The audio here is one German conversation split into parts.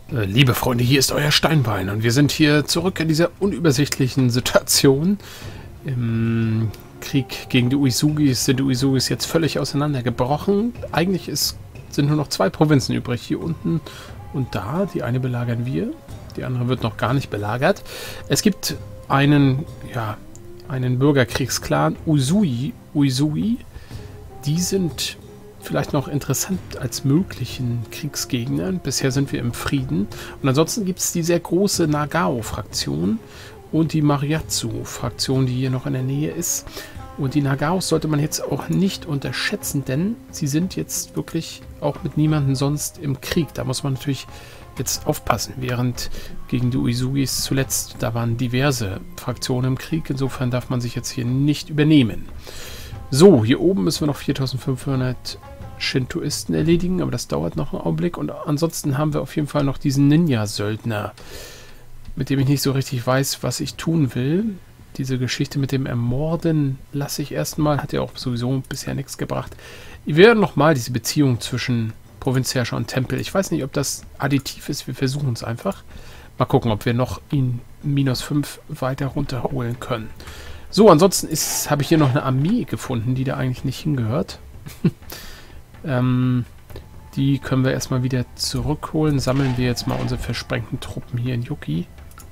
Liebe Freunde, hier ist euer Steinbein und wir sind hier zurück in dieser unübersichtlichen Situation. Im Krieg gegen die Uesugis sind die Uesugis jetzt völlig auseinandergebrochen. Eigentlich sind nur noch 2 Provinzen übrig, hier unten und da. Die eine belagern wir, die andere wird noch gar nicht belagert. Es gibt einen Bürgerkriegsclan, Usui. Die sind vielleicht noch interessant als möglichen Kriegsgegner. Bisher sind wir im Frieden. Und ansonsten gibt es die sehr große Nagao-Fraktion und die Mariatsu-Fraktion, die hier noch in der Nähe ist. Und die Nagaos sollte man jetzt auch nicht unterschätzen, denn sie sind jetzt wirklich auch mit niemandem sonst im Krieg. Da muss man natürlich jetzt aufpassen, während gegen die Uesugis zuletzt, da waren diverse Fraktionen im Krieg. Insofern darf man sich jetzt hier nicht übernehmen. So, hier oben müssen wir noch 4500 Shintoisten erledigen, aber das dauert noch einen Augenblick. Und ansonsten haben wir auf jeden Fall noch diesen Ninja-Söldner, mit dem ich nicht so richtig weiß, was ich tun will. Diese Geschichte mit dem Ermorden lasse ich erstmal, hat ja auch sowieso bisher nichts gebracht. Wir werden nochmal diese Beziehung zwischen Provinzherrscher und Tempel. Ich weiß nicht, ob das additiv ist, wir versuchen es einfach. Mal gucken, ob wir noch ihn -5 weiter runterholen können. So, ansonsten habe ich hier noch eine Armee gefunden, die da eigentlich nicht hingehört. Die können wir erstmal wieder zurückholen. Sammeln wir jetzt mal unsere versprengten Truppen hier in Yuki.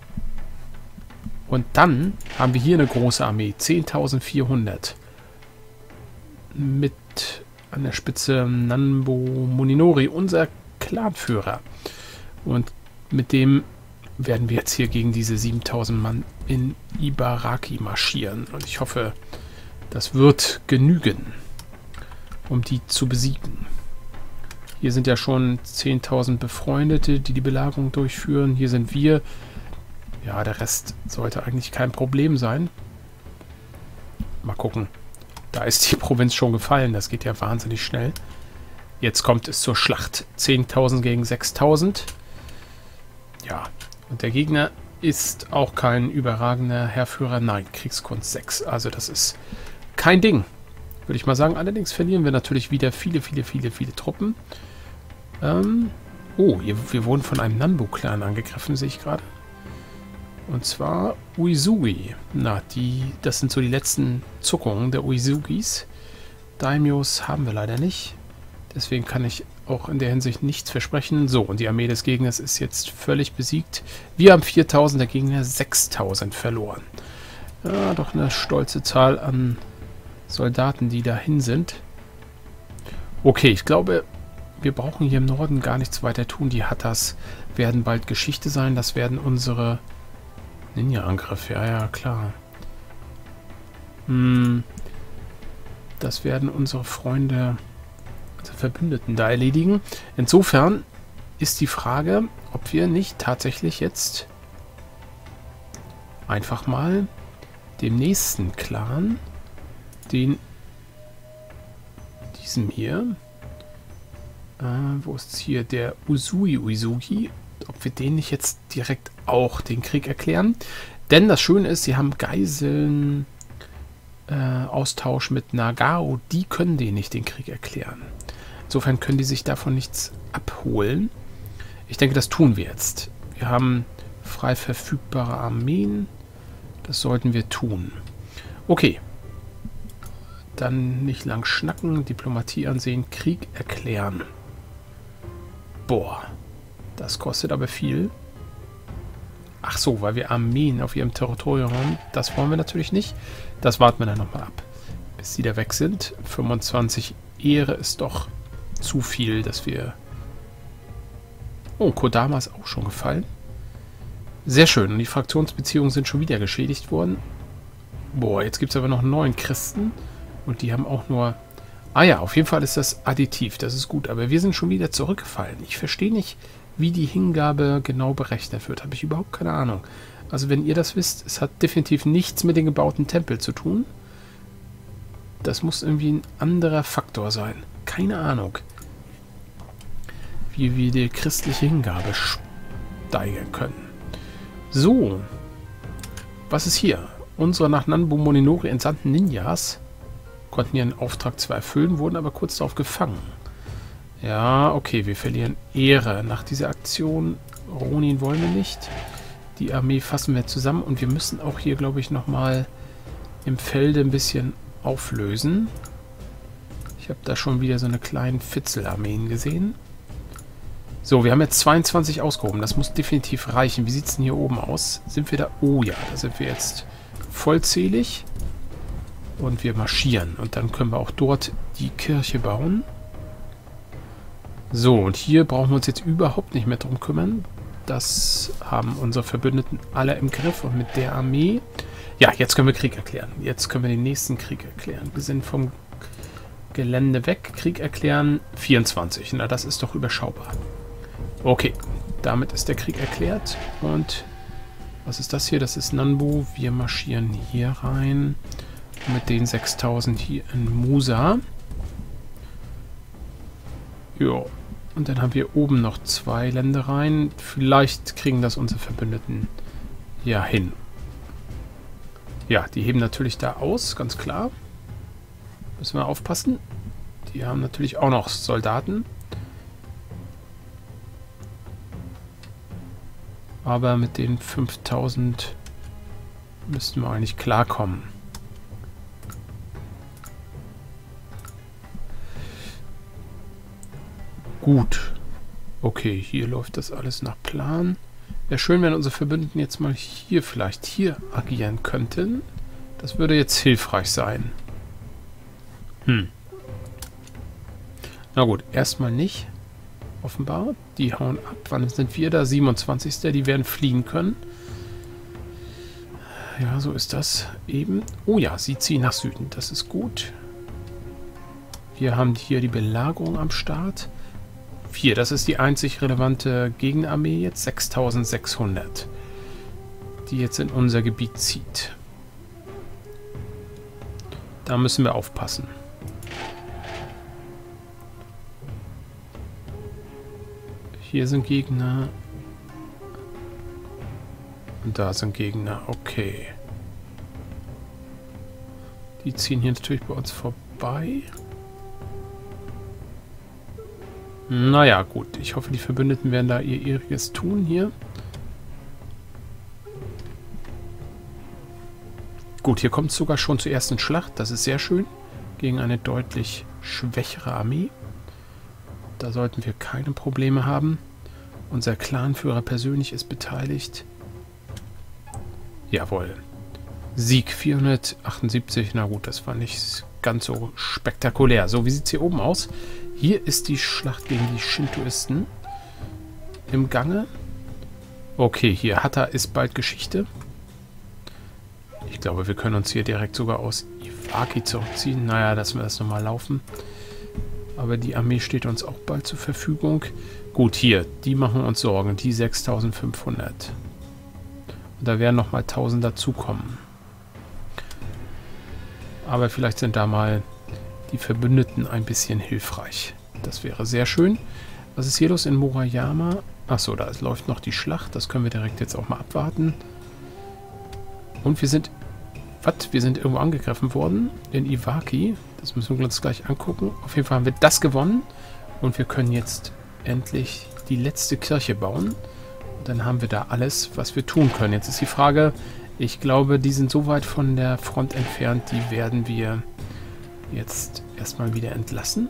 Und dann haben wir hier eine große Armee. 10.400. Mit an der Spitze Nanbo Moninori, unser Clanführer. Und mit dem werden wir jetzt hier gegen diese 7.000 Mann in Ibaraki marschieren. Und ich hoffe, das wird genügen, um die zu besiegen. Hier sind ja schon 10.000 Befreundete, die die Belagerung durchführen. Hier sind wir. Ja, der Rest sollte eigentlich kein Problem sein. Mal gucken. Da ist die Provinz schon gefallen. Das geht ja wahnsinnig schnell. Jetzt kommt es zur Schlacht. 10.000 gegen 6.000. Ja, und der Gegner ist auch kein überragender Heerführer. Nein, Kriegskunst 6. Also das ist kein Ding, würde ich mal sagen. Allerdings verlieren wir natürlich wieder viele Truppen. Wir wurden von einem Nanbo-Clan angegriffen, sehe ich gerade. Und zwar Uesui. Das sind so die letzten Zuckungen der Uesugis. Daimyos haben wir leider nicht. Deswegen kann ich auch in der Hinsicht nichts versprechen. So, und die Armee des Gegners ist jetzt völlig besiegt. Wir haben 4.000, der Gegner 6.000 verloren. Ja, doch eine stolze Zahl an Soldaten, die dahin sind. Okay, ich glaube, wir brauchen hier im Norden gar nichts weiter tun. Die Hattas werden bald Geschichte sein. Das werden unsere Ninja-Angriffe. Ja, klar. Das werden unsere Freunde, also Verbündeten, da erledigen. Insofern ist die Frage, ob wir nicht tatsächlich jetzt einfach mal dem nächsten Clan, diesem hier, wo ist hier der Uesugi, ob wir den nicht jetzt direkt auch den Krieg erklären. Denn das Schöne ist, sie haben Geiseln Austausch mit Nagao, die können denen nicht den Krieg erklären. Insofern können die sich davon nichts abholen. Ich denke, das tun wir jetzt. Wir haben frei verfügbare Armeen. Das sollten wir tun. Okay. Dann nicht lang schnacken, Diplomatie ansehen, Krieg erklären. Boah, das kostet aber viel. Ach so, weil wir Armeen auf ihrem Territorium haben. Das wollen wir natürlich nicht. Das warten wir dann nochmal ab, bis die da weg sind. 25 Ehre ist doch zu viel, dass wir... Oh, Kodama ist auch schon gefallen. Sehr schön. Und die Fraktionsbeziehungen sind schon wieder geschädigt worden. Boah, jetzt gibt es aber noch einen neuen Christen. Und die haben auch nur... Ah ja, auf jeden Fall ist das additiv. Das ist gut. Aber wir sind schon wieder zurückgefallen. Ich verstehe nicht, wie die Hingabe genau berechnet wird. Habe ich überhaupt keine Ahnung. Also wenn ihr das wisst, es hat definitiv nichts mit den gebauten Tempel zu tun. Das muss irgendwie ein anderer Faktor sein. Keine Ahnung. Wie wir die christliche Hingabe steigern können. So. Was ist hier? Unsere nach Nanbo Moninori entsandten Ninjas konnten ihren Auftrag zwar erfüllen, wurden aber kurz darauf gefangen. Ja, okay, wir verlieren Ehre nach dieser Aktion. Ronin wollen wir nicht. Die Armee fassen wir zusammen und wir müssen auch hier, glaube ich, nochmal im Felde ein bisschen auflösen. Ich habe da schon wieder so eine kleine Fitzelarmeen gesehen. So, wir haben jetzt 22 ausgehoben. Das muss definitiv reichen. Wie sieht es denn hier oben aus? Sind wir da? Oh ja, da sind wir jetzt vollzählig. Und wir marschieren. Und dann können wir auch dort die Kirche bauen. So, und hier brauchen wir uns jetzt überhaupt nicht mehr drum kümmern. Das haben unsere Verbündeten alle im Griff. Und mit der Armee... Ja, jetzt können wir Krieg erklären. Jetzt können wir den nächsten Krieg erklären. Wir sind vom Gelände weg. Krieg erklären 24. Na, das ist doch überschaubar. Okay, damit ist der Krieg erklärt. Und was ist das hier? Das ist Nanbu. Wir marschieren hier rein. Mit den 6000 hier in Musa. Ja, und dann haben wir oben noch 2 Ländereien. Vielleicht kriegen das unsere Verbündeten ja hin. Ja, die heben natürlich da aus, ganz klar. Müssen wir aufpassen. Die haben natürlich auch noch Soldaten. Aber mit den 5000 müssten wir eigentlich klarkommen. Gut. Okay, hier läuft das alles nach Plan. Wäre schön, wenn unsere Verbündeten jetzt mal vielleicht hier agieren könnten. Das würde jetzt hilfreich sein. Na gut, erstmal nicht. Offenbar. Die hauen ab. Wann sind wir da? 27. Die werden fliehen können. Ja, so ist das eben. Oh ja, sie ziehen nach Süden. Das ist gut. Wir haben hier die Belagerung am Start. 4, das ist die einzig relevante Gegenarmee jetzt. 6600. Die jetzt in unser Gebiet zieht. Da müssen wir aufpassen. Hier sind Gegner. Und da sind Gegner. Okay. Die ziehen hier natürlich bei uns vorbei. Naja, gut. Ich hoffe, die Verbündeten werden da ihr Ihriges tun hier. Gut, hier kommt es sogar schon zur ersten Schlacht. Das ist sehr schön. Gegen eine deutlich schwächere Armee. Da sollten wir keine Probleme haben. Unser Clanführer persönlich ist beteiligt. Jawohl. Sieg 478. Na gut, das war nicht ganz so spektakulär. So, wie sieht es hier oben aus? Hier ist die Schlacht gegen die Shintoisten im Gange. Okay, hier Hatta ist bald Geschichte. Ich glaube, wir können uns hier direkt sogar aus Iwaki zurückziehen. Naja, lassen wir das nochmal laufen. Aber die Armee steht uns auch bald zur Verfügung. Gut, hier, die machen uns Sorgen. Die 6500. Und da werden nochmal 1000 dazukommen. Aber vielleicht sind da mal die Verbündeten ein bisschen hilfreich. Das wäre sehr schön. Was ist hier los in Murayama? Achso, da läuft noch die Schlacht. Das können wir direkt jetzt auch mal abwarten. Und wir sind... Was? Wir sind irgendwo angegriffen worden. In Iwaki. Das müssen wir uns gleich angucken. Auf jeden Fall haben wir das gewonnen. Und wir können jetzt endlich die letzte Kirche bauen. Und dann haben wir da alles, was wir tun können. Jetzt ist die Frage... Ich glaube, die sind so weit von der Front entfernt, die werden wir jetzt erstmal wieder entlassen.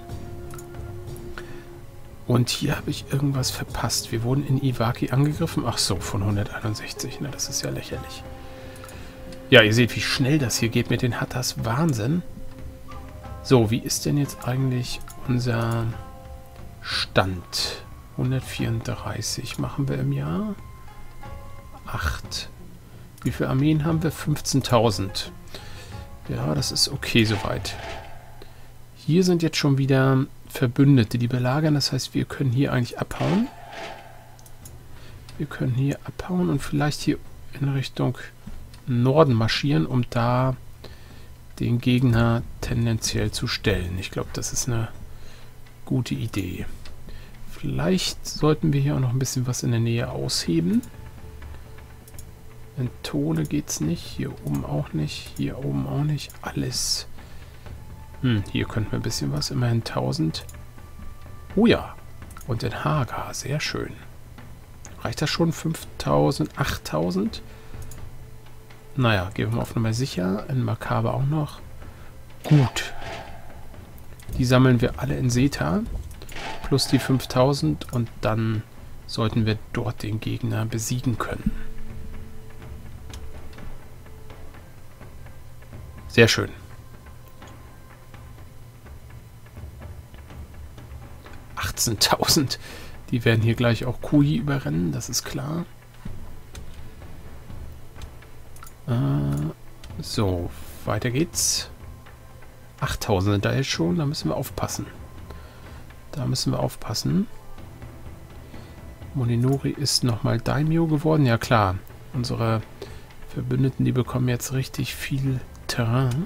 Und hier habe ich irgendwas verpasst. Wir wurden in Iwaki angegriffen. Ach so, von 161. Na, das ist ja lächerlich. Ja, ihr seht, wie schnell das hier geht mit den Hattas. Wahnsinn. So, wie ist denn jetzt eigentlich unser Stand? 134 machen wir im Jahr. 8. Wie viele Armeen haben wir? 15.000. Ja, das ist okay soweit. Hier sind jetzt schon wieder Verbündete, die belagern. Das heißt, wir können hier eigentlich abhauen. Wir können hier abhauen und vielleicht hier in Richtung Norden marschieren, um da den Gegner tendenziell zu stellen. Ich glaube, das ist eine gute Idee. Vielleicht sollten wir hier auch noch ein bisschen was in der Nähe ausheben. In Tone geht's nicht. Hier oben auch nicht. Hier oben auch nicht. Alles. Hier könnten wir ein bisschen was. Immerhin 1000. Oh ja. Und in Haga. Sehr schön. Reicht das schon? 5.000, 8.000? Naja, gehen wir mal auf Nummer sicher. In Makaber auch noch. Gut. Die sammeln wir alle in Seta. Plus die 5.000. Und dann sollten wir dort den Gegner besiegen können. Sehr schön. 18.000. Die werden hier gleich auch Kui überrennen, das ist klar. So, weiter geht's. 8.000 sind da jetzt schon, da müssen wir aufpassen. Da müssen wir aufpassen. Moninori ist nochmal Daimyo geworden. Ja klar, unsere Verbündeten, die bekommen jetzt richtig viel Terrain.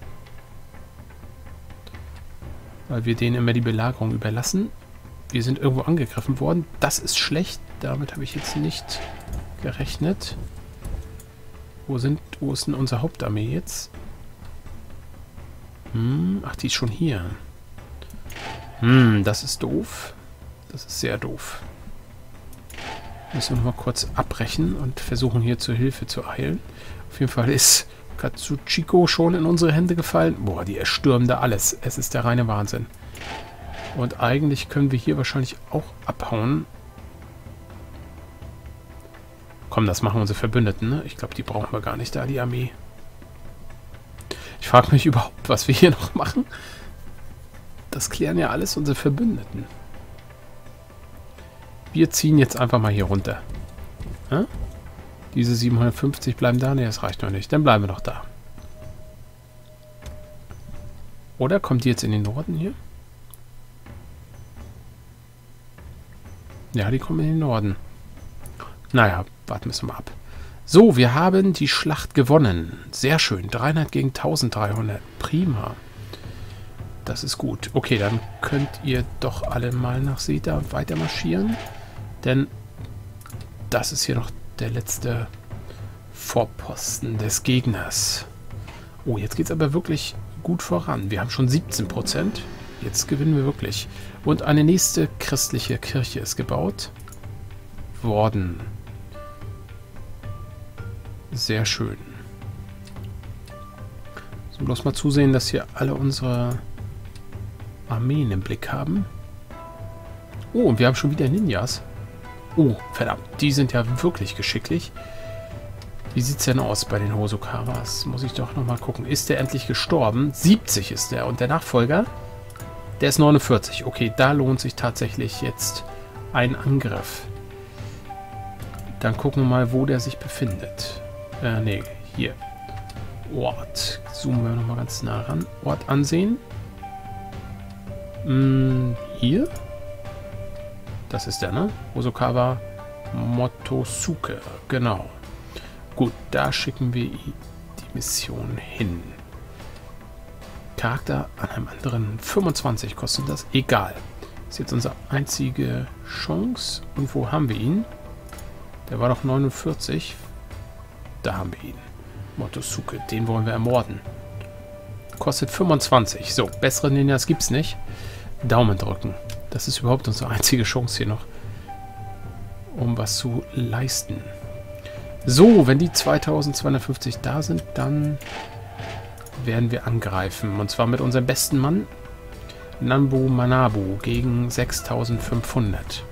Weil wir denen immer die Belagerung überlassen. Wir sind irgendwo angegriffen worden. Das ist schlecht. Damit habe ich jetzt nicht gerechnet. Wo ist denn unsere Hauptarmee jetzt? Ach, die ist schon hier. Das ist doof. Das ist sehr doof. Müssen wir noch mal kurz abbrechen und versuchen hier zur Hilfe zu eilen. Auf jeden Fall ist Katsuchiko schon in unsere Hände gefallen. Boah, die erstürmen da alles. Es ist der reine Wahnsinn. Und eigentlich können wir hier wahrscheinlich auch abhauen. Komm, das machen unsere Verbündeten, ne? Ich glaube, die brauchen wir gar nicht da, die Armee. Ich frage mich überhaupt, was wir hier noch machen. Das klären ja alles unsere Verbündeten. Wir ziehen jetzt einfach mal hier runter. Ja? Diese 750 bleiben da? Ne, das reicht noch nicht. Dann bleiben wir noch da. Oder kommt die jetzt in den Norden hier? Ja, die kommen in den Norden. Naja, warten wir mal ab. So, wir haben die Schlacht gewonnen. Sehr schön. 300 gegen 1300. Prima. Das ist gut. Okay, dann könnt ihr doch alle mal nach Seta weiter marschieren. Denn das ist hier noch der letzte Vorposten des Gegners. Oh, jetzt geht es aber wirklich gut voran. Wir haben schon 17%. Jetzt gewinnen wir wirklich. Und eine nächste christliche Kirche ist gebaut worden. Sehr schön. So, bloß mal zusehen, dass hier alle unsere Armeen im Blick haben. Oh, und wir haben schon wieder Ninjas. Oh, verdammt. Die sind ja wirklich geschicklich. Wie sieht es denn aus bei den Hosokawas? Muss ich doch nochmal gucken. Ist der endlich gestorben? 70 ist der. Und der Nachfolger? Der ist 49. Okay, da lohnt sich tatsächlich jetzt ein Angriff. Dann gucken wir mal, wo der sich befindet. Ne, hier. Ort. Zoomen wir nochmal ganz nah ran. Ort ansehen. Hier? Das ist der, ne? Hosokawa Motosuke. Genau. Gut, da schicken wir die Mission hin. Charakter an einem anderen 25 kostet das. Egal. Ist jetzt unsere einzige Chance. Und wo haben wir ihn? Der war doch 49. Da haben wir ihn. Motosuke. Den wollen wir ermorden. Kostet 25. So, bessere Ninjas gibt's nicht. Daumen drücken. Das ist überhaupt unsere einzige Chance hier noch, um was zu leisten. So, wenn die 2250 da sind, dann werden wir angreifen. Und zwar mit unserem besten Mann, Nambu Manabu, gegen 6500.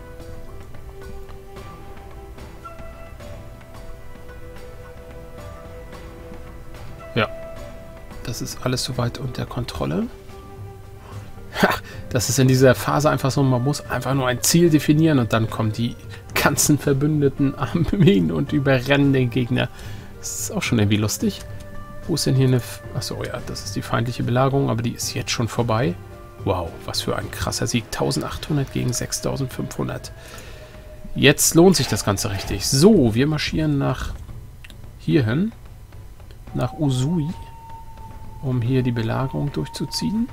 Ja, das ist alles soweit unter Kontrolle. Ha, das ist in dieser Phase einfach so, man muss einfach nur ein Ziel definieren und dann kommen die ganzen verbündeten Armeen und überrennen den Gegner. Das ist auch schon irgendwie lustig. Wo ist denn hier eine... Achso, ja, das ist die feindliche Belagerung, aber die ist jetzt schon vorbei. Wow, was für ein krasser Sieg. 1800 gegen 6500. Jetzt lohnt sich das Ganze richtig. So, wir marschieren nach hierhin. Nach Usui, um hier die Belagerung durchzuziehen.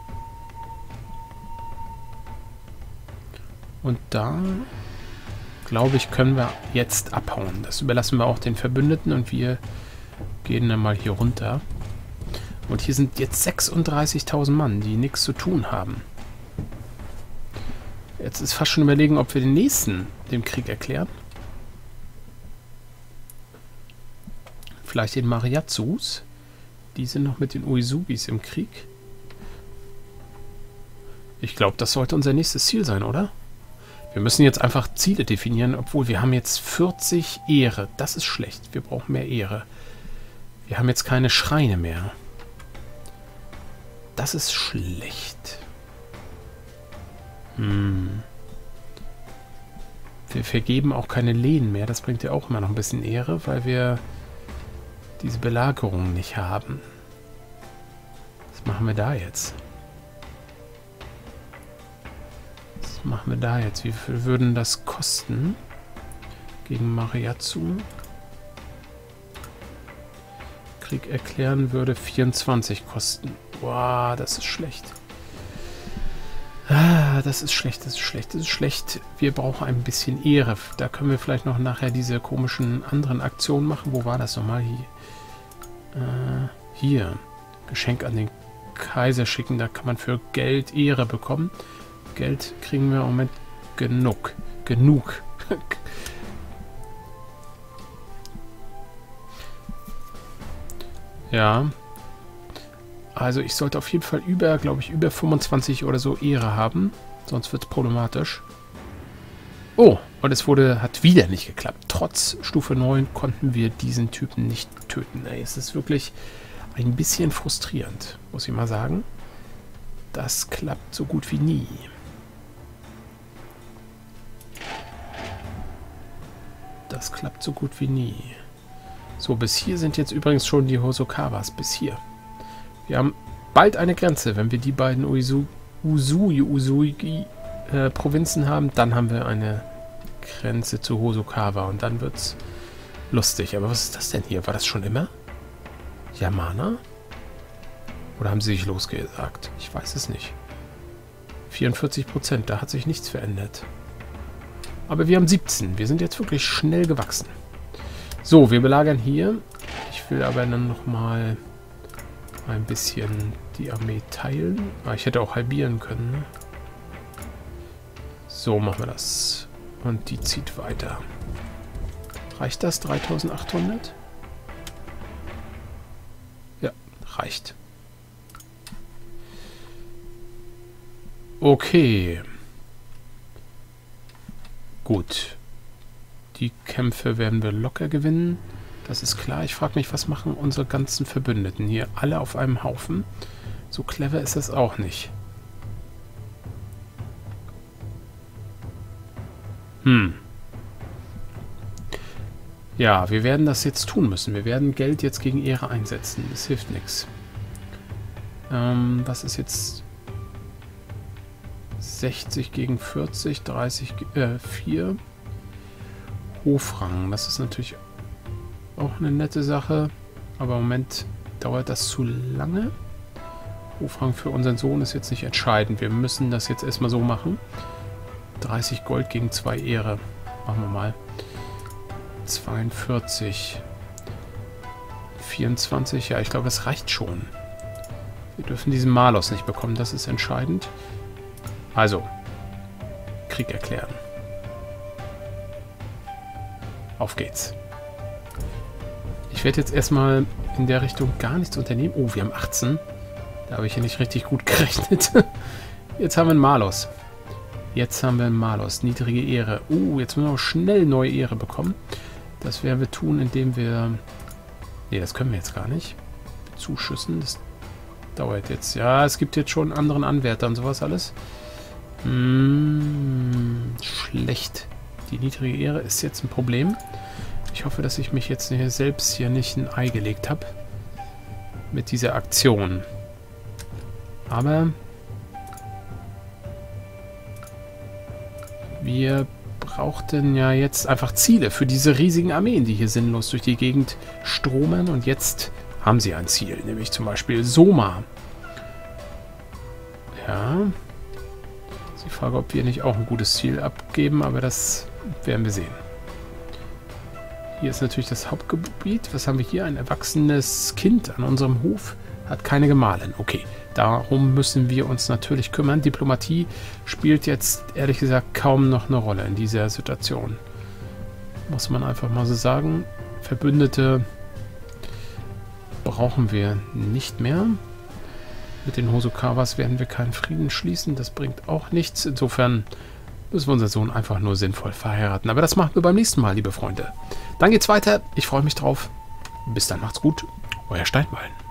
Und da, glaube ich, können wir jetzt abhauen. Das überlassen wir auch den Verbündeten und wir gehen dann mal hier runter. Und hier sind jetzt 36.000 Mann, die nichts zu tun haben. Jetzt ist fast schon überlegen, ob wir den nächsten dem Krieg erklären. Vielleicht den Mariatsus. Die sind noch mit den Uesugis im Krieg. Ich glaube, das sollte unser nächstes Ziel sein, oder? Wir müssen jetzt einfach Ziele definieren, obwohl wir haben jetzt 40 Ehre. Das ist schlecht. Wir brauchen mehr Ehre. Wir haben jetzt keine Schreine mehr. Das ist schlecht. Wir vergeben auch keine Lehen mehr. Das bringt ja auch immer noch ein bisschen Ehre, weil wir diese Belagerung nicht haben. Was machen wir da jetzt? Was machen wir da jetzt? Wie viel würden das kosten? Gegen Mariatsu. Krieg erklären würde 24 kosten. Boah, das ist schlecht. Ah, das ist schlecht, das ist schlecht, das ist schlecht. Wir brauchen ein bisschen Ehre. Da können wir vielleicht noch nachher diese komischen anderen Aktionen machen. Wo war das nochmal? Hier. Geschenk an den Kaiser schicken. Da kann man für Geld Ehre bekommen. Geld kriegen wir im Moment genug. Genug. Ja. Also ich sollte auf jeden Fall glaube ich, über 25 oder so Ehre haben. Sonst wird es problematisch. Oh, und es hat wieder nicht geklappt. Trotz Stufe 9 konnten wir diesen Typen nicht töten. Ey, es ist wirklich ein bisschen frustrierend, muss ich mal sagen. Das klappt so gut wie nie. Das klappt so gut wie nie. So, bis hier sind jetzt übrigens schon die Hosokawas. Bis hier. Wir haben bald eine Grenze. Wenn wir die beiden Usugi-Provinzen haben, dann haben wir eine Grenze zu Hosokawa. Und dann wird's lustig. Aber was ist das denn hier? War das schon immer? Yamana? Oder haben sie sich losgesagt? Ich weiß es nicht. 44%, da hat sich nichts verändert. Aber wir haben 17. Wir sind jetzt wirklich schnell gewachsen. So, wir belagern hier. Ich will aber dann nochmal ein bisschen die Armee teilen. Ah, ich hätte auch halbieren können. Ne? So machen wir das. Und die zieht weiter. Reicht das? 3800? Ja, reicht. Okay. Gut. Die Kämpfe werden wir locker gewinnen. Das ist klar. Ich frage mich, was machen unsere ganzen Verbündeten hier? Alle auf einem Haufen. So clever ist das auch nicht. Ja, wir werden das jetzt tun müssen. Wir werden Geld jetzt gegen Ehre einsetzen. Das hilft nichts. Was ist jetzt 60 gegen 40, 30, 4. Hofrang. Das ist natürlich auch eine nette Sache. Aber im Moment dauert das zu lange. Hofrang für unseren Sohn ist jetzt nicht entscheidend. Wir müssen das jetzt erstmal so machen. 30 Gold gegen 2 Ehre. Machen wir mal. 42. 24. Ja, ich glaube, das reicht schon. Wir dürfen diesen Malos nicht bekommen. Das ist entscheidend. Also, Krieg erklären. Auf geht's. Ich werde jetzt erstmal in der Richtung gar nichts unternehmen. Oh, wir haben 18. Da habe ich ja nicht richtig gut gerechnet. Jetzt haben wir einen Malos. Jetzt haben wir einen Malos. Niedrige Ehre. Jetzt müssen wir auch schnell neue Ehre bekommen. Das werden wir tun, indem wir... Ne, das können wir jetzt gar nicht. Zuschüssen. Das dauert jetzt. Ja, es gibt jetzt schon einen anderen Anwärter und sowas alles. Schlecht. Die niedrige Ehre ist jetzt ein Problem. Ich hoffe, dass ich mich jetzt selbst hier nicht ein Ei gelegt habe. Mit dieser Aktion. Aber wir brauchten ja jetzt einfach Ziele für diese riesigen Armeen, die hier sinnlos durch die Gegend stromern. Und jetzt haben sie ein Ziel, nämlich zum Beispiel Soma. Ja. Die Frage, ob wir nicht auch ein gutes Ziel abgeben, aber das werden wir sehen. Hier ist natürlich das Hauptgebiet. Was haben wir hier? Ein erwachsenes Kind an unserem Hof hat keine Gemahlin. Okay, Darum müssen wir uns natürlich kümmern. Diplomatie spielt jetzt, ehrlich gesagt, kaum noch eine Rolle in dieser Situation. Muss man einfach mal so sagen. Verbündete brauchen wir nicht mehr. Mit den Hosokawas werden wir keinen Frieden schließen. Das bringt auch nichts. Insofern müssen wir unseren Sohn einfach nur sinnvoll verheiraten. Aber das machen wir beim nächsten Mal, liebe Freunde. Dann geht's weiter. Ich freue mich drauf. Bis dann, macht's gut. Euer Steinbein.